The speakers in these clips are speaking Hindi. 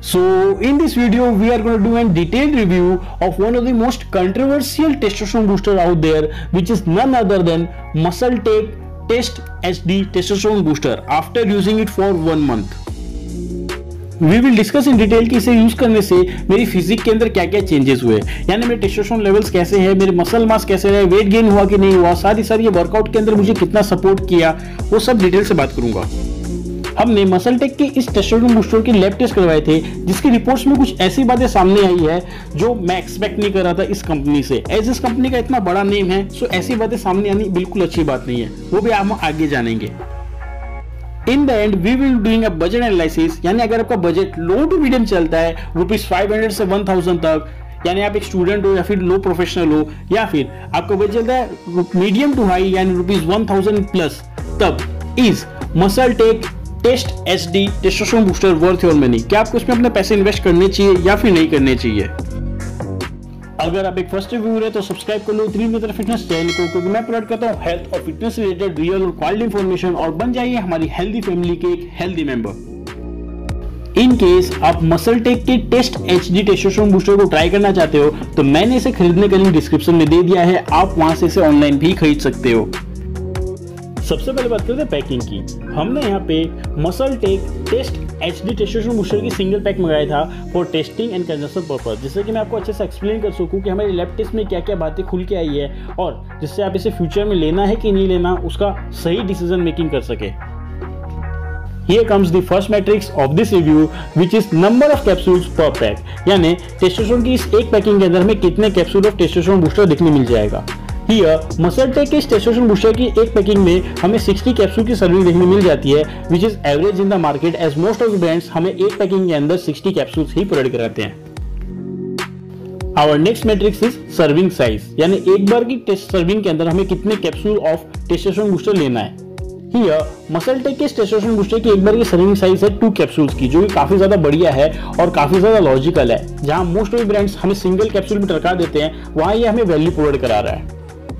So in this video we are going to do a detailed review of one of the most controversial testosterone booster out there, which is none other than MuscleTech Test HD testosterone booster after using it for 1 month. We will discuss in detail कि इसे यूज करने से मेरी फिजिक के अंदर क्या क्या चेंजेस हुए, यानी मेरे टेस्टोस्टेरोन लेवल्स कैसे हैं, मेरे मसल मास कैसे रहे, वेट गेन हुआ कि नहीं हुआ, साथ ही साथ ये वर्कआउट के अंदर मुझे कितना सपोर्ट किया, वो सब डिटेल से बात करूंगा। हमने मसलटेक के इस टेस्टोस्टेरोन बूस्टर के लैब टेस्ट करवाए थे, जिसकी रिपोर्ट्स में कुछ ऐसी बातें सामने आई है जो मैं एक्सपेक्ट नहीं कर रहा था इस कंपनी से। एज इस कंपनी का इतना बड़ा नेम है, सो ऐसी बातें सामने आनी बिल्कुल अच्छी बात नहीं है, वो भी हम आगे जानेंगे। In the end we will doing a budget analysis, यानी अगर आपका बजट लो टू मीडियम चलता है ₹500 से 1000 तक, यानी आप एक स्टूडेंट हो या फिर लो प्रोफेशनल हो, या फिर आपका बजट चलता है मीडियम टू हाई यानी ₹1000 प्लस, तब is MuscleTech test HD testosterone booster worth your money. क्या आपको इसमें अपने पैसे इन्वेस्ट करने चाहिए या फिर नहीं करने चाहिए? अगर आप एक फर्स्ट रिव्यूअर है तो सब्सक्राइब कर लो त्रिनेत्र फिटनेस चैनल को, क्योंकि मैं प्रोवाइड करता हूँ हेल्थ और फिटनेस रिलेटेड रियल और क्वालिटी इंफॉर्मेशन, और बन जाइए हमारी हेल्दी फैमिली के एक हेल्दी मेंबर। इन केस आप मसलटेक के टेस्ट एचडी टेस्टोस्टेरोन बूस्टर को ट्राई करना चाहते हो तो मैंने इसे खरीदने का लिंक डिस्क्रिप्शन में दे दिया है, आप वहां से इसे ऑनलाइन भी खरीद सकते हो। सबसे पहले बात करते हैं पैकिंग की। हमने यहाँ पे MuscleTech test HD testosterone booster की सिंगल पैक मंगाया था for testing and consumption purpose, जिससे कि मैं आपको अच्छे से एक्सप्लेन कर सकूं कि हमारे लैब टेस्ट में क्या क्या बातें खुल के आई है, और जिससे आप इसे फ्यूचर में लेना है कि नहीं लेना उसका सही डिसीजन मेकिंग कर सके। Here comes the first matrix of this review, which is number of capsules per pack, यानी टेस्टोस्टेरोन की इस एक पैकिंग के अंदर हमें कितने कैप्सूल ऑफ टेस्टोस्टेरोन बूस्टर दिखने मिल जाएगा। Here, मसलटेक के टेस्टोस्टेरोन बूस्टर की एक पैकिंग में हमें 60 कैप्सूल की सर्विंग देखने मिल जाती है, which is average in the market as most of the brands हमें एक पैकिंग के अंदर 60 कैप्सूल्स ही प्रोवाइड कराते हैं। Our next matrix is serving size, यानी एक बार की टेस्ट सर्विंग के अंदर हमें कितने कैप्सूल ऑफ टेस्टोस्टेरोन बूस्टर लेना है। Here, मसलटेक के टेस्टोस्टेरोन बूस्टर की एक बार की सर्विंग साइज है 2 कैप्सूल्स की, जो कि काफी ज्यादा बढ़िया है और काफी ज्यादा लॉजिकल है। जहां मोस्ट ऑफ ब्रांड्स हमें सिंगल कैप्सूल में टरका देते हैं, वहां ये हमें वैल्यू प्रोवाइड करा रहा है।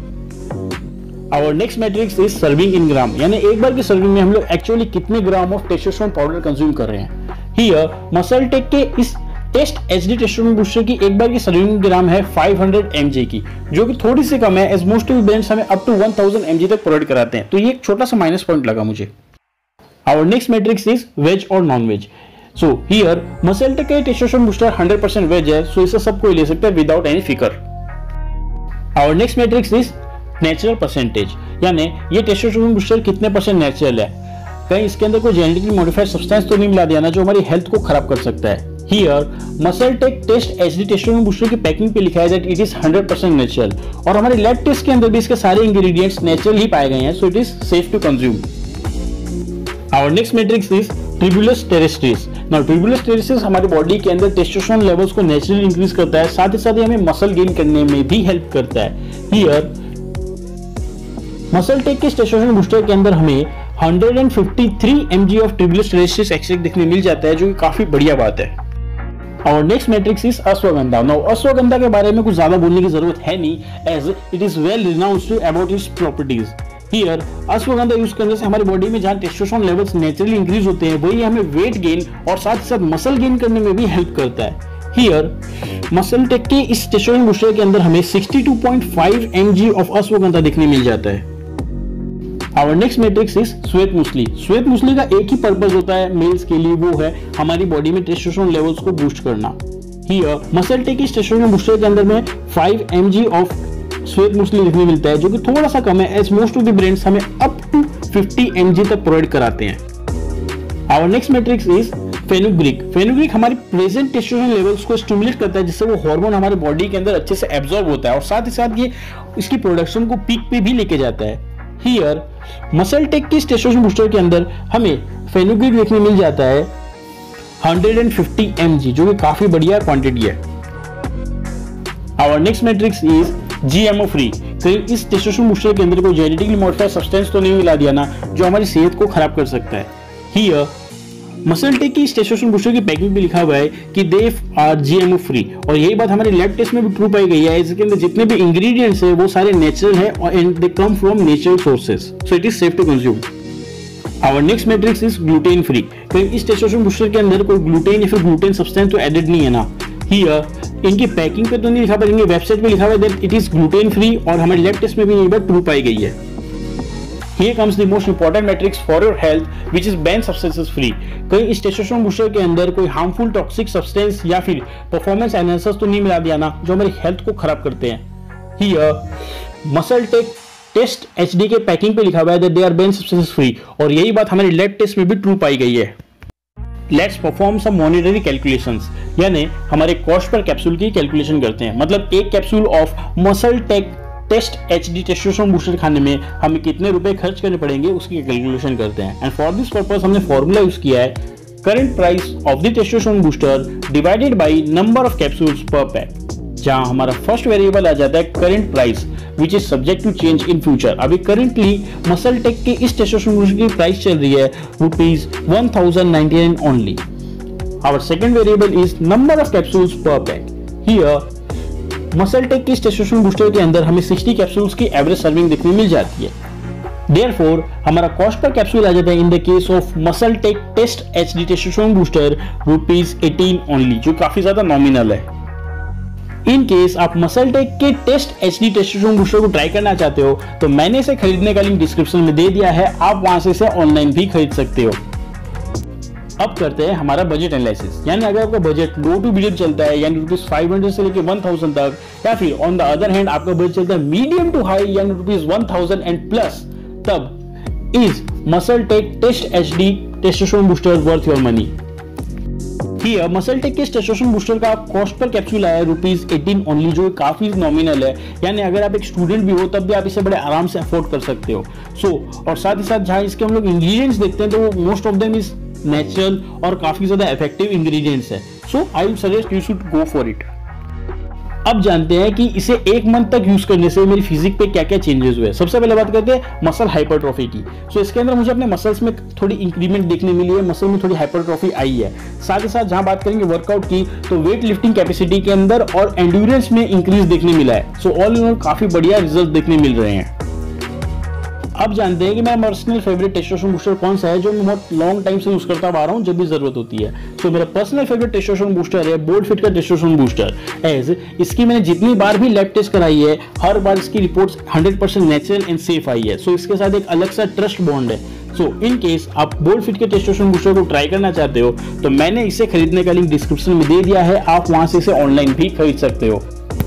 Our next matrix is serving in gram, यानी एक बार की सर्विंग में हम लोग एक्चुअली कितने gram of testosterone powder consume कर रहे हैं। Here, मसलटेक के इस टेस्ट एचडी टेस्टोस्टेरोन बूस्टर की एक बार की सर्विंग ग्राम है 500 mg की, जो कि थोड़ी सी कम है एज मोस्ट ऑफ ब्रांड्स हमें अप टू 1000 mg तक प्रोवाइड कराते हैं, तो ये एक छोटा सा माइनस पॉइंट लगा मुझे। Our next matrix is veg और non veg. So here, MuscleTech के टेस्टोस्टेरोन बूस्टर 100% वेज है, सो इसे सब कोई ले सकता है विदाउट एनी फिकर। Our next matrix is natural percentage, यानी ये टेस्टोस्टेरोन बूस्टर कितने परसेंट नेचुरल है, कहीं इसके अंदर कोई जेनेटिकली मॉडिफाइड सब्सटेंस तो नहीं मिला दिया ना जो हमारी हेल्थ को खराब कर सकता है। Here MuscleTech test HD testosterone booster की पैकिंग पे लिखा है दैट इट इज 100% नेचुरल, और हमारे लैब टेस्ट के अंदर भी इसके सारे इंग्रेडिएंट्स नेचुरल ही पाए गए हैं, so it is safe to consume. Our next matrix is tribulus terrestris. Now tribulus terrestris हमारी बॉडी के अंदर टेस्टोस्टेरोन लेवल्स को नेचुरली इंक्रीज करता है, साथ ही साथ हमें मसल गेन करने में भी हेल्प करता है। हियर मसलटेक के टेस्टोस्टेरोन बूस्टर के अंदर हमें 153 mg of tribulus terrestris extract देखने मिल जाता है, जो कि काफी बढ़िया बात है। और next matrix is ashwagandha. Now ashwagandha के बारे में कुछ ज्यादा बोलने की जरूरत है नहीं, as it is well renowned about its properties. Here ashwagandha use करने से हमारी बॉडी में जहां टेस्टोस्टेरोन लेवल्स नेचुरली इंक्रीज होते हैं, वही हमें वेट गेन और साथ ही साथ मसल गेन करने में भी हेल्प करता है। हियर मसलटेक के इस टेस्टोस्टेरोन बूस्टर के अंदर हमें 62.5 mg ऑफ अश्वगंधा देखने मिल जाता है। Our next matrix is श्वेत मूसली। श्वेत मूसली का एक ही पर्पस होता है मेल्स के लिए, वो है हमारी बॉडी में टेस्टोस्टेरोन लेवल्स को बूस्ट करना। Here मसलटेक के टेस्टोस्टेरोन बूस्टर के अंदर में 5 mg ऑफ श्वेत मूसली देखने मिलता है, जो कि थोड़ा सा कम है as most of the brands हमें अप टू 50 mg तक प्रोवाइड कराते हैं। Our next matrix is fenugreek. Fenugreek हमारी प्रेजेंट टेस्टोस्टेरोन लेवल्स को स्टिमुलेट करता है, जिससे वो हार्मोन हमारे बॉडी के अंदर अच्छे से एब्जॉर्ब होता है, और साथ ही साथ ये इसकी प्रोडक्शन को पीक पे भी लेके जाता है। हियर मसलटेक के टेस्टोस्टेरोन बूस्टर के अंदर हमें फेनुग्रीक देखने मिल जाता है 150 mg, जो कि काफी बढ़िया क्वांटिटी है। Our next matrix is GMO free. कहीं इस टेस्टोस्टेरोन बूस्टर के अंदर कोई जेनेटिकली मॉडिफाइड सब्सटेंस तो नहीं मिला दिया ना जो हमारी सेहत को खराब कर सकता है। हियर मसलटेक की टेस्टोस्टेरोन बूस्टर की पैकिंग पे लिखा हुआ है कि दे आर जीएमओ फ्री, और यही बात हमारे लैब टेस्ट में भी ट्रू पाई गई है। इसके अंदर जितने भी इंग्रेडिएंट्स है वो सारे नेचुरल है और and they come from natural sources, so it is safe to consume. Our next matrix is gluten free. कहीं इस टेस्टोस्टेरोन बूस्टर के अंदर कोई ग्लूटेन या फिर ग्लूटेन सब्सटेंस तो एडेड नहीं है ना। हियर इनकी पैकिंग पे तो नहीं लिखा, पर इनकी वेबसाइट पे लिखा हुआ है that it is gluten free, और हमारे लैब टेस्ट में भी यही बात ट्रू पाई गई है। Here comes the most important metrics for your health, which is banned substances free। कहीं इस टेस्टोस्टेरोन बूस्टर के अंदर कोई हार्मफुल टॉक्सिक सब्सटेंस या फिर परफॉर्मेंस एनहांसर्स तो नहीं मिला दिया ना, जो हमारी हेल्थ को खराब करते हैं। Here muscle tech test HD के पैकिंग पे लिखा हुआ है that they are banned substances free, और यही बात हमारे लैब टेस्ट में भी ट्रू पाई गई है। Let's perform some monetary calculations, यानी हमारे कॉस्ट पर कैप्सूल की कैलकुलेशन करते हैं। मतलब एक capsule of muscle tech test HD testosterone booster खाने में हमें कितने रुपए खर्च करने पड़ेंगे उसकी कैलकुलेशन करते हैं। एंड फॉर दिस पर्पस हमने फॉर्मूला यूज किया है current price of the testosterone booster divided by number of capsules per pack, जहां हमारा फर्स्ट वेरिएबल आ जाता है current price which is subject to change in future. अभी करंटली मसल टेक के इस टेस्टोस्टेरोन बूस्टर की प्राइस चल रही है ₹1099 only. Our second variable is number of capsules per pack. Here muscle tech के टेस्टोस्टेरोन बूस्टर के अंदर हमें 60 कैप्सूल्स की एवरेज सर्विंग देखने मिल जाती है। देयरफॉर हमारा कॉस्ट पर कैप्सूल आ जाता है in the case of muscle tech test HD testosterone booster ₹18 only, जो काफी ज्यादा नॉमिनल है। इन केस आप मसल टेक के टेस्ट HD टेस्टोस्टेरोन बूस्टर को ट्राई करना चाहते हो तो मैंने इसे खरीदने का लिंक डिस्क्रिप्शन में दे दिया है, आप वहां से इसे ऑनलाइन भी खरीद सकते हो। अब करते हैं हमारा बजट एनालिसिस, यानी अगर आपका बजट लो टू मीडियम चलता है यानी ₹500 से लेकर 1000 तक, या फिर ऑन द अदर हैंड आपका बजट चलता है मीडियम टू हाई यानी ₹1000 एंड प्लस, तब is muscle tech test HD testosterone booster worth your money. Here muscle tech के टेस्टोस्टेरोन बूस्टर का कॉस्ट पर कैप्सूल आया ₹18 ओनली, जो काफी नॉमिनल है, यानी अगर आप एक स्टूडेंट भी हो तब भी आप इसे बड़े आराम से अफोर्ड कर सकते हो। और साथ ही साथ जहां इसके हम लोग इंग्रेडिएंट्स देखते हैं तो most of them is natural और काफी ज्यादा इफेक्टिव इंग्रेडिएंट्स है। So I will suggest you should go for it. अब जानते हैं कि इसे 1 मंथ तक यूज करने से मेरी फिजिक पे क्या क्या चेंजेस हुए। सबसे पहले बात करते हैं मसल हाइपरट्रॉफी की। सो इसके अंदर मुझे अपने मसल्स में थोड़ी इंक्रीमेंट देखने मिली है, मसल में थोड़ी हाइपरट्रॉफी आई है। साथ ही साथ जहां बात करेंगे वर्कआउट की तो वेट लिफ्टिंग कैपेसिटी के अंदर और एंड्योरेंस में इंक्रीज देखने मिला है। सो ऑल इन ऑल काफी बढ़िया रिजल्ट देखने मिल रहे हैं। अब जानते हैं कि मेरा पर्सनल फेवरेट टेस्टोस्टेरोन बूस्टर कौन सा है, जो मैं बहुत लॉन्ग टाइम से यूज करता आ रहा हूं जब भी जरूरत होती है। सो मेरा पर्सनल फेवरेट टेस्टोस्टेरोन बूस्टर है बोल्ड फिट का टेस्टोस्टेरोन बूस्टर। एज इसकी मैंने जितनी बार भी लैब टेस्ट कराई है हर बार इसकी रिपोर्ट्स 100% नेचुरल एंड सेफ आई है। सो इसके साथ एक अलग सा ट्रस्ट बॉन्ड है। सो इन केस आप बोल्ड फिट के टेस्टोस्टेरोन बूस्टर को ट्राई करना चाहते हो तो मैंने इसे खरीदने का लिंक डिस्क्रिप्शन में दे दिया है, आप वहां से इसे ऑनलाइन भी खरीद सकते हो।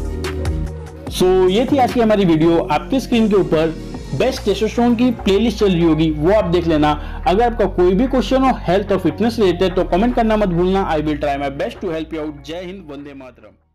सो ये थी आज की हमारी वीडियो। आपकी स्क्रीन के ऊपर बेस्ट टेस्टोस्टेरोन की प्लेलिस्ट चल रही होगी, वो आप देख लेना। अगर आपका कोई भी क्वेश्चन हो हेल्थ और फिटनेस रिलेटेड तो कमेंट करना मत भूलना। I will try my best to help you out. जय हिंद, वंदे मातरम।